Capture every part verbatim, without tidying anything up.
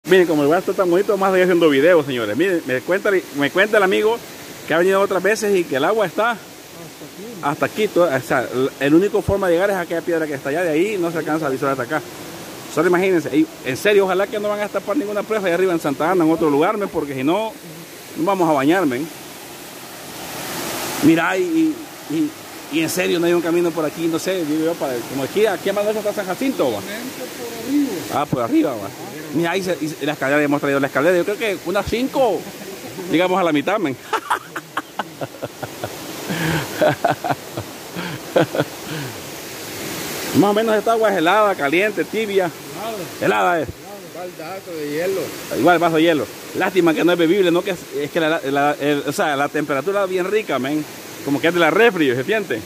Miren, como el lugar está tan bonito, más allá haciendo videos, señores. Miren, me cuenta, me cuenta el amigo que ha venido otras veces y que el agua está hasta aquí. Todo, o sea, el único forma de llegar es aquella piedra que está allá. De ahí no se alcanza a visualizar hasta acá. Solo imagínense. Y, en serio, ojalá que no van a tapar ninguna presa allá arriba en Santa Ana, en otro lugar, men, porque si no, no vamos a bañarme. Mira, y, y, y en serio no hay un camino por aquí, no sé, digo yo, para, como aquí, aquí a más está San Jacinto, va. Ah, por arriba, va. Mira, ahí se, y la escalera, hemos traído la escalera, yo creo que unas cinco, llegamos a la mitad, men. Más o menos esta agua es helada, caliente, tibia. Helada es. Baldazo de hielo. Igual vaso de hielo. Lástima que no es bebible, no que es, es que la, la, el, o sea, la temperatura es bien rica, men. Como que es de la refri, ¿se siente?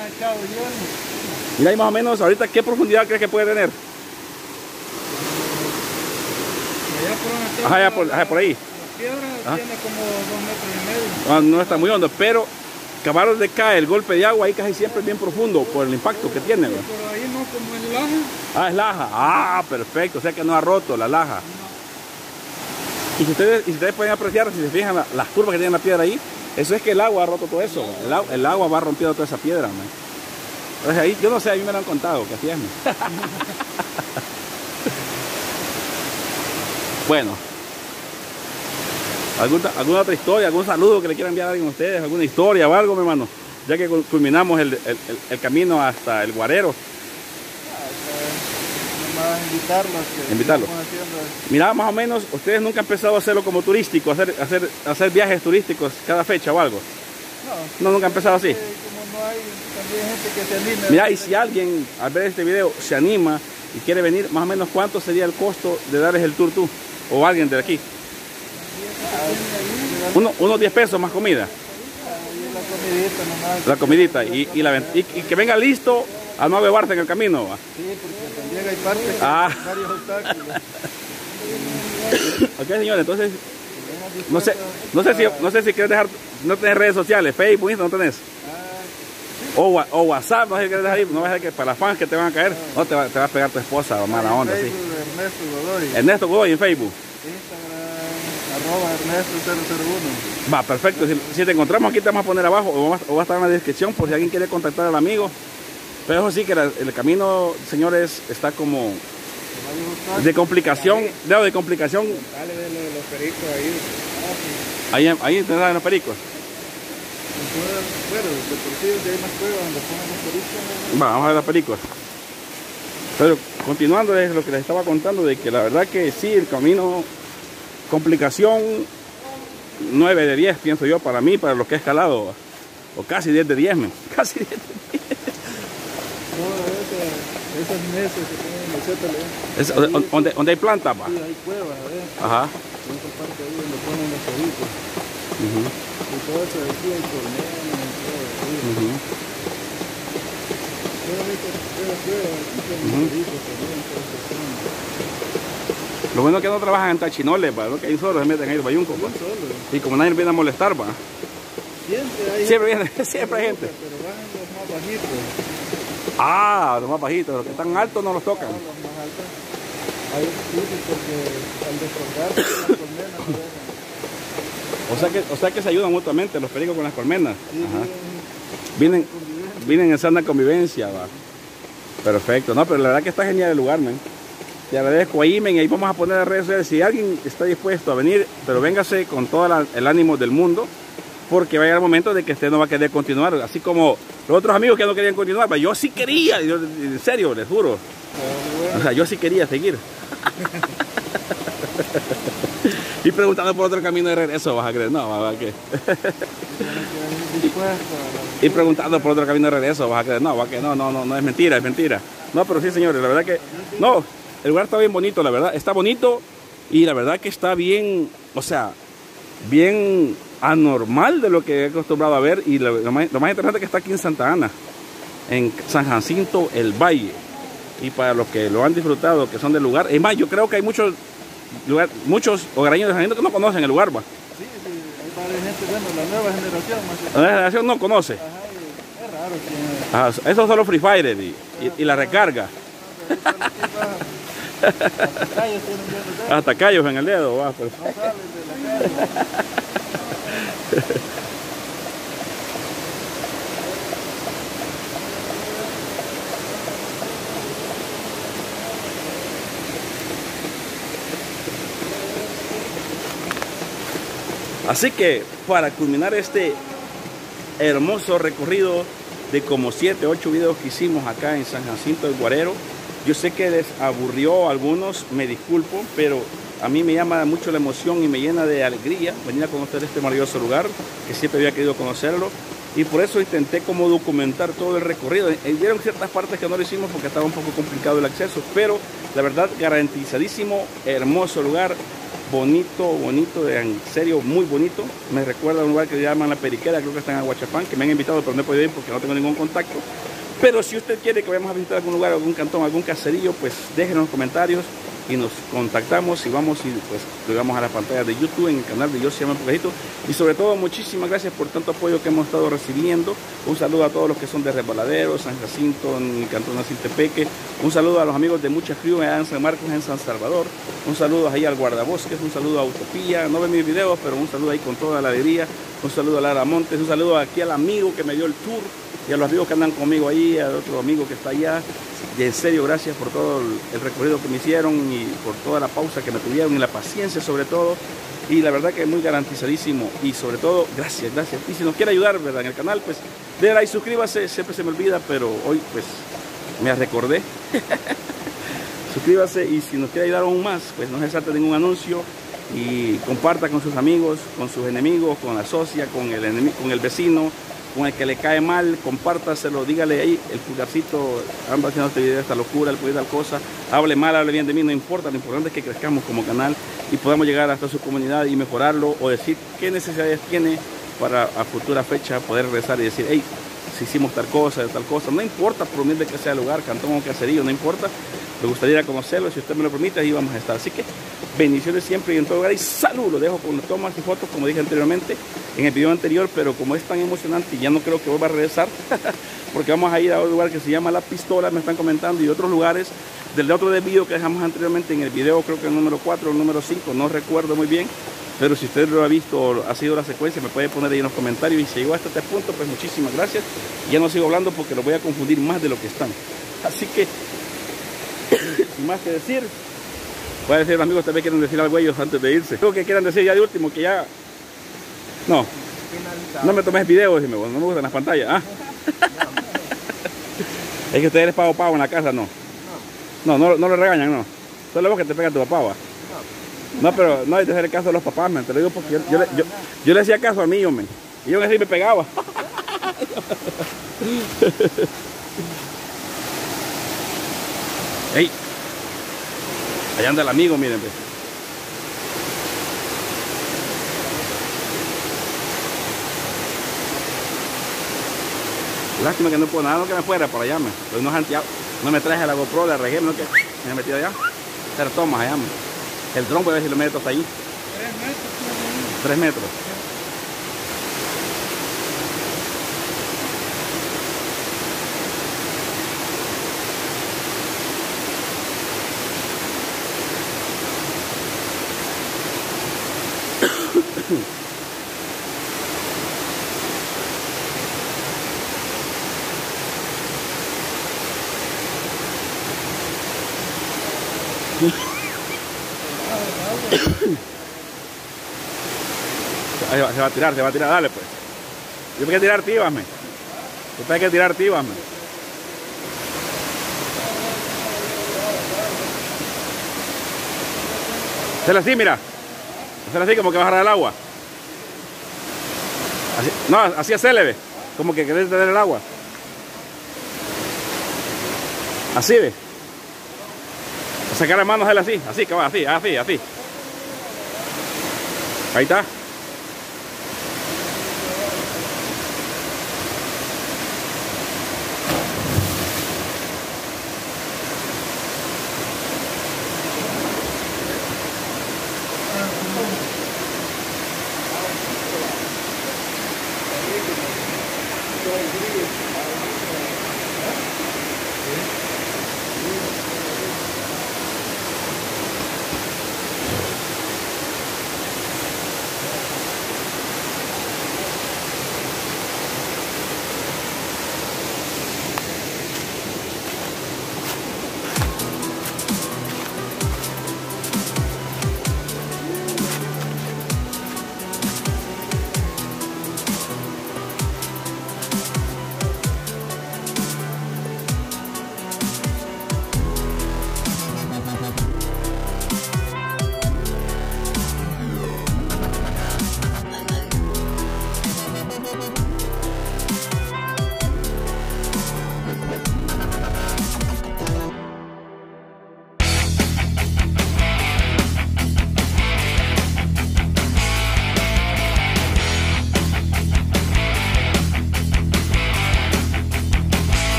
Mira, ahí más o menos, ahorita, ¿qué profundidad crees que puede tener? Ajá, allá por, ajá, por ahí. La piedra ajá. Tiene como dos metros y medio. Ah, no está muy hondo, pero acabaron de caer el golpe de agua ahí casi siempre es bien profundo por el impacto que tiene. Sí, pero ahí no, como en laja. Ah, es laja. Ah, perfecto, o sea que no ha roto la laja. No. Y si ustedes, y si ustedes pueden apreciar, si se fijan la, las curvas que tiene la piedra ahí, eso es que el agua ha roto todo eso. El, agua, el agua va rompiendo toda esa piedra, man. Entonces ahí, yo no sé, a mí me lo han contado, que así es, man. Bueno. ¿Alguna, ¿Alguna otra historia, algún saludo que le quieran enviar a alguien a ustedes? ¿Alguna historia o algo, mi hermano? Ya que culminamos el, el, el, el camino hasta el Guarero. Nomás invitarlos. Que invitarlos. Mira, más o menos, ¿ustedes nunca han empezado a hacerlo como turístico, hacer, hacer, hacer viajes turísticos cada fecha o algo? No. ¿No nunca han empezado así? Como no hay también gente que se anime. Mira, y si alguien al ver este video se anima y quiere venir, más o menos, ¿cuánto sería el costo de darles el tour tú? O alguien de aquí. Uno, unos diez pesos más comida. La comidita nomás. La comidita. Y, y, la, y, y que venga listo a no bebarse en el camino. ¿Va? Sí, porque también hay partes que ah. varios obstáculos. Ok, señores, entonces no sé, no sé si no sé si quieres dejar, no tenés redes sociales, Facebook, Instagram, no tenés. O, o WhatsApp, no sé si quieres dejar ahí, no vas a dejar que para las fans que te van a caer, no te va, te va a pegar tu esposa o mala onda, sí. Ernesto Godoy. Ernesto Godoy en Facebook. Arroba Ernesto cero cero uno. Va, perfecto. Si, si te encontramos aquí te vamos a poner abajo o va, o va a estar en la descripción por si alguien quiere contactar al amigo. Pero eso sí que la, el camino, señores, está como de complicación, de, de complicación. Dale de los, los pericos ahí. Ahí, ahí te dan los pericos. Bueno, de por sí hay más cuevas donde ponen los pericos. Va, vamos a ver los pericos. Pero continuando es lo que les estaba contando de que la verdad que sí, el camino, complicación nueve de diez pienso yo para mí, para los que he escalado, o casi diez de diez, men. Casi diez de diez. No, esa, esas mesas que tienen mesetas, es, donde, donde, donde hay plantas, va. Sí, hay cuevas, ¿eh? Ajá. En esa parte ahí donde ponen los pericos. Uh-huh. Y todo eso de aquí hay torneos y todo ahí. Uh-huh. Todas estas cuevas aquí tienen uh-huh. pericos también, todas estas zonas. Lo bueno es que no trabajan en tachinoles, ¿va? ¿No? Que ahí solo se meten ahí el bayunco, ¿va? Y como nadie viene a molestar, ¿va? Siempre hay siempre gente. Viene, siempre hay gente. Pero bajan los más bajitos. Ah, los más bajitos, los que están altos no los tocan. No, los más altos. Ahí sí, porque al descolgarse las colmenas no dejan. O sea, que, o sea que se ayudan mutuamente los pericos con las colmenas. Sí, ajá. Vienen, vienen en sana convivencia, ¿va? Perfecto, no, pero la verdad que está genial el lugar, men. Te agradezco ahí, men, ahí vamos a poner las redes sociales. Si alguien está dispuesto a venir, pero véngase con todo la, el ánimo del mundo, porque va a llegar el momento de que usted no va a querer continuar, así como los otros amigos que no querían continuar, pero yo sí quería, yo, en serio, les juro. O sea, yo sí quería seguir. Y preguntando por otro camino de regreso, vas a creer, no, vas a creer. Y preguntando por otro camino de regreso, vas a creer, no, va que no, no, no, no es mentira, es mentira. No, pero sí, señores, la verdad que, no, el lugar está bien bonito, la verdad, está bonito y la verdad que está bien, o sea, bien anormal de lo que he acostumbrado a ver. Y lo, lo, más, lo más interesante es que está aquí en Santa Ana, en San Jacinto, el Valle. Y para los que lo han disfrutado, que son del lugar, es más, yo creo que hay muchos lugar, muchos hogareños de San Jacinto que no conocen el lugar, ¿va? Sí, sí, hay varias gente, bueno, la nueva generación más La nueva generación no conoce. Ajá, es raro que... Ajá, eso es solo Free Fire y, y, y la recarga. Hasta callos tienen bien de Hasta callos en el dedo, va, pues. no salen de la calle. Así que para culminar este hermoso recorrido de como siete, ocho videos que hicimos acá en San Jacinto del Guarero, yo sé que les aburrió a algunos, me disculpo, pero a mí me llama mucho la emoción y me llena de alegría venir a conocer este maravilloso lugar, que siempre había querido conocerlo, y por eso intenté como documentar todo el recorrido. Vieron ciertas partes que no lo hicimos porque estaba un poco complicado el acceso, pero la verdad garantizadísimo, hermoso lugar, bonito, bonito, en serio muy bonito. Me recuerda a un lugar que se llama La Periquera, creo que está en Aguachapán, que me han invitado pero no he podido ir porque no tengo ningún contacto. Pero si usted quiere que vayamos a visitar algún lugar, algún cantón, algún caserío, pues déjenos los comentarios y nos contactamos y vamos y pues llegamos a la pantalla de YouTube en el canal de Yo Se Llama Pujejito. Y sobre todo muchísimas gracias por tanto apoyo que hemos estado recibiendo. Un saludo a todos los que son de Resbaladero, San Jacinto, en el cantón de Ciltepeque. Un saludo a los amigos de Mucha Crew en San Marcos, en San Salvador. Un saludo ahí al Guardabosques, un saludo a Utopía. No ven mis videos, pero un saludo ahí con toda la alegría. Un saludo a Lara Montes, un saludo aquí al amigo que me dio el tour y a los amigos que andan conmigo ahí, al otro amigo que está allá. Y en serio, gracias por todo el recorrido que me hicieron y por toda la pausa que me tuvieron y la paciencia sobre todo. Y la verdad que es muy garantizadísimo y sobre todo, gracias, gracias. Y si nos quiere ayudar, ¿verdad?, en el canal, pues denle like, suscríbase, siempre se me olvida, pero hoy pues me recordé. Suscríbase y si nos quiere ayudar aún más, pues no se salte ningún anuncio y comparta con sus amigos, con sus enemigos, con la socia, con el, enemigo, con el vecino, con el que le cae mal, compártaselo, dígale ahí, el pulgarcito, anda haciendo este video, esta locura, el tal cosa, hable mal, hable bien de mí, no importa, lo importante es que crezcamos como canal y podamos llegar hasta su comunidad y mejorarlo o decir qué necesidades tiene para a futura fecha poder regresar y decir, hey, si hicimos tal cosa, tal cosa, no importa por humilde que sea el lugar, cantón o caserío, no importa, me gustaría ir a conocerlo, si usted me lo permite, ahí vamos a estar. Así que bendiciones siempre y en todo lugar y salud, lo dejo con las tomas y fotos como dije anteriormente en el video anterior, pero como es tan emocionante y ya no creo que vuelva a regresar porque vamos a ir a un lugar que se llama La Pistola, me están comentando, y otros lugares del otro video que dejamos anteriormente en el video, creo que el número cuatro o el número cinco, no recuerdo muy bien, pero si usted lo ha visto o ha sido la secuencia, me puede poner ahí en los comentarios. Y si llegó hasta este punto, pues muchísimas gracias. Ya no sigo hablando porque los voy a confundir más de lo que están. Así que, sin más que decir, voy a decir a los amigos, tal vez quieren decir algo ellos antes de irse. Creo que quieran decir ya de último, que ya... No, no me tomes videos, no me gustan las pantallas. ¿Ah? Es que ustedes les pago pavo en la casa, ¿no? No, no, no lo regañan, ¿no? Solo vos que te pega tu papá, ¿va? No, pero no hay que hacer caso a los papás, man. Te lo digo porque yo, yo, yo, yo le hacía caso a mí, hombre. Y yo así me pegaba. ¡Ey! Allá anda el amigo, miren. Pues. Lástima que no puedo nada, no que me fuera por allá, man. Pues no, no me traje la GoPro, la regué, no que me he metido allá. Pero tomas allá, man. El dron puede ver si lo meto hasta ahí. Tres metros. Ahí va, se va a tirar, se va a tirar, dale pues. Yo tengo que tirar tibas, me. Yo tengo que tirar tibas, me. Hazla así, mira. Hazla así, como que bajar el agua. Así, no, así hacerle, ve. Como que querés tener el agua. Así, ve. Sacar las manos, hazla así, así, así, así, así. Ahí está.